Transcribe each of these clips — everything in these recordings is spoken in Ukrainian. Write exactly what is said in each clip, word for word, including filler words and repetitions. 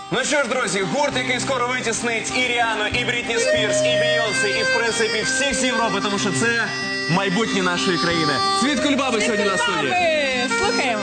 Ну що ж, друзі, гурт, який скоро витіснить і Ріану, і Брітні Спірс, і Бейонсе, і, в принципі, всіх з Європи, тому що це майбутнє нашої країни. Світ Кульбаби сьогодні на студії. Слухаємо.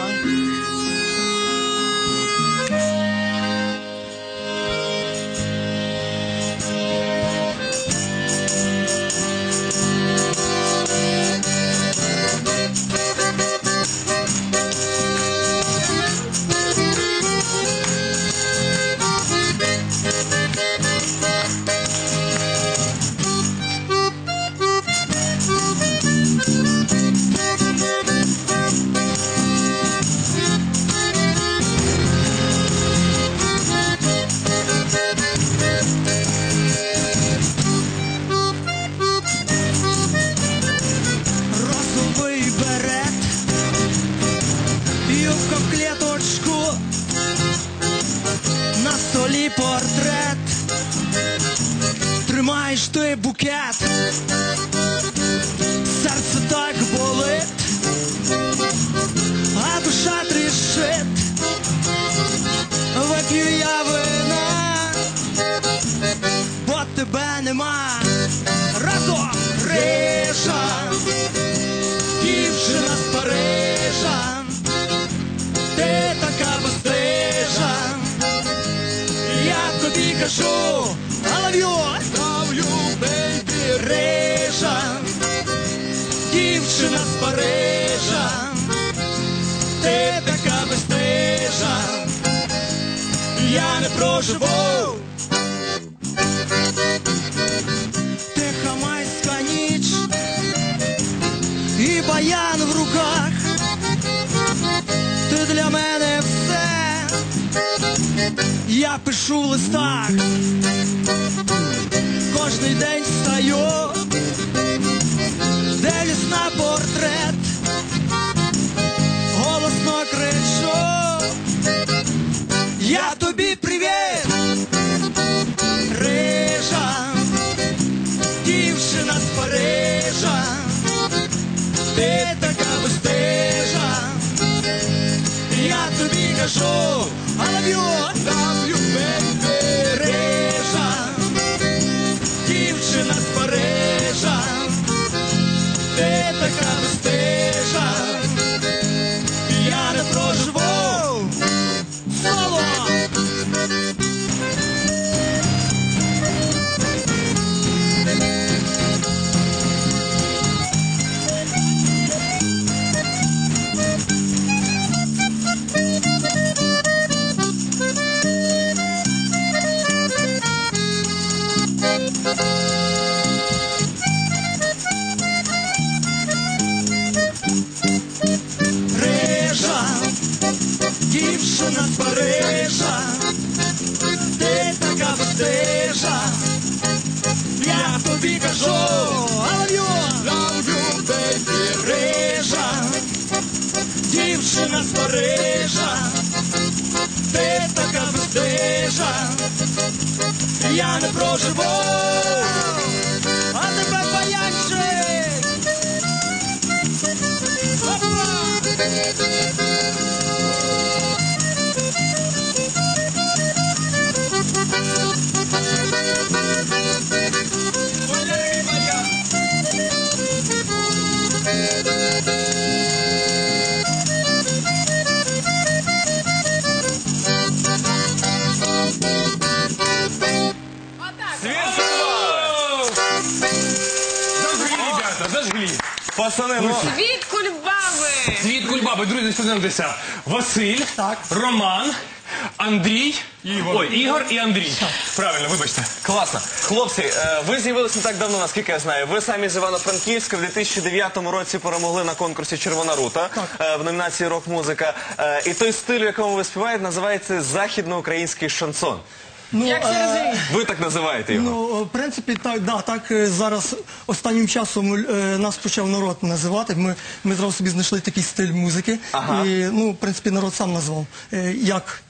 Портрет, тримаєш ти букет, серце так болить, а душа тріщить. Вип'ю я вина, бо тебе нема. Разом Рижа, дівчина з Парижа, ти така безстижа. Я тобі кажу, I love you, love you, baby. Рижа, дівчина з Парижа, ти така безстижа, я не проживу. Тиха майська ніч і баян в руках, ти для мене все. Я пишу в листах, кожний день встаю, дивлюсь на портрет, голосно кричу, я тобі привіт. Рижа, дівчина з Парижа, ти така безстижа, я тобі кажу, I love you, love you, baby. Рижа, дівчина з Парижа, ти така безстижа, я не проживу. Соло! Дівчина з Парижа, ти така безстижа, я тобі кажу, I love you, love you, baby. Рижа, дівчина з Парижа, ти така безстижа, я не проживу. А тепер баянчик! Опа! Пацани, ну... Світ Кульбаби! Світ Кульбаби, друзі, знайомтеся. Василь, Так. Роман, Андрій, Ігор. Ой, Ігор і Андрій. Правильно, вибачте. Класно. Хлопці, е, ви з'явилися не так давно, наскільки я знаю. Ви самі з Івано-Франківська в дві тисячі дев'ятому році перемогли на конкурсі «Червона рута» е, в номінації «Рок-музика». Е, і той стиль, в якому ви співаєте, називається західноукраїнський шансон. Ну, Як це е, розумієш? Ви так називаєте його? Ну, в принципі, так, да, так е, зараз останнім часом е, нас почав народ називати. Ми, ми зразу собі знайшли такий стиль музики. Ага. І, ну, в принципі, народ сам назвав. Е, як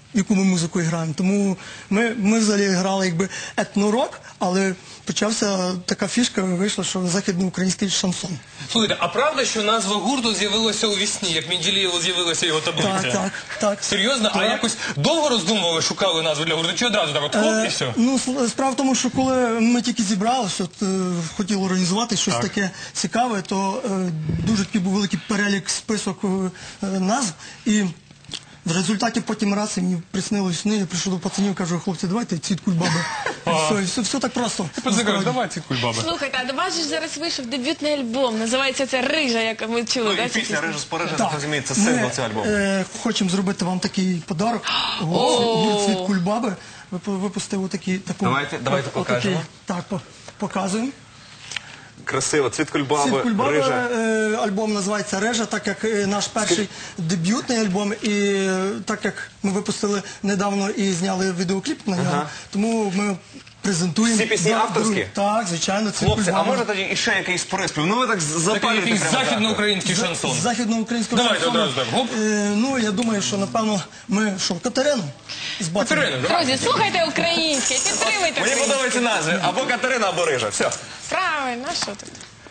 яку ми музику граємо. Тому ми, ми взагалі грали якби етнорок, але почався така фішка, вийшла, що західноукраїнський шансон. Слухайте, а правда, що назва гурту з'явилася у вісні, як Менделєєву з'явилася його таблиця? Так, так, так. Серйозно? А Так. якось довго роздумували, шукали назву для гурту? Чи одразу так от хоп і все? Ну, с- справа в тому, що коли ми тільки зібралися, от, е, хотіли організувати щось Так. таке цікаве, то е, дуже такий був великий перелік, список е, назв. І в результаті потім раз і мені приснилось сни, я прийшов до пацанів, кажу, хлопці, давайте цвіт кульбаби. І все, і все, все так просто. насправді. Давай ці кульбаби. Слухайте, а до вас же ж зараз вийшов дебютний альбом. Називається це «Рижа», як ми чули. Ну да, і цю пісня пісню? «Рижа з Парижа», Так. так розумієте, це сингл Ми, цього альбому. е, хочемо зробити вам такий подарок. Гурт «Цвіт кульбаби» вип- випустив отакі, таку... Давайте- давайте от- отакий- покажемо. Так, по- показуємо. Красиво, «Цвіт кульбаби», Цвіт кульбаби, «Рижа». е, альбом називається «Режа», так як е, наш перший дебютний альбом, і е, так як ми випустили недавно і зняли відеокліп на нього, Ага. тому ми презентуємо. Всі пісні Да, авторські? друг- Так, звичайно, «Цвіт Хлопці, а кульбаби». може тоді іще якийсь приспів? Ну ви так Такий запалюєте якийсь прямо так. західноукраїнський шансон. З західноукраїнського Давайте шансону. одразу так, гоп. Е, ну, я думаю, що, напевно, ми, що, Катерину з батьком. Катерина, давай. Друзі, слухайте українське, підтримуйте Мені українське. подобаються назви. Або Катерина, або Рижа. Все. Правильно, а що тут?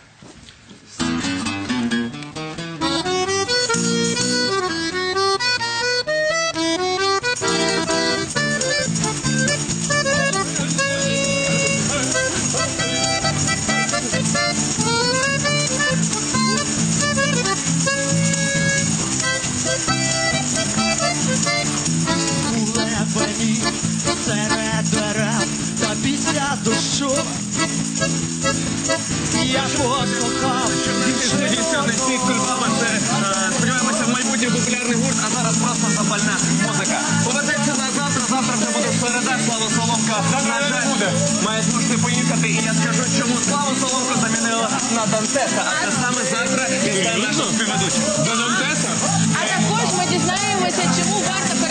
Левені серед дерев та після душу. Я ж послухав «Цвіт кульбаби» – це, е, сподіваємося, в майбутнє популярний гурт, а зараз просто запальна музика. Повернеться на завтра, завтра вже буде середа, Слава Соломка, на жаль, має змушити поїхати, і я скажу, чому Славу Соломку замінила на Дантеса, а це саме завтра і стане нашим співведучим. На Дантеса? А також ми дізнаємося, чому варто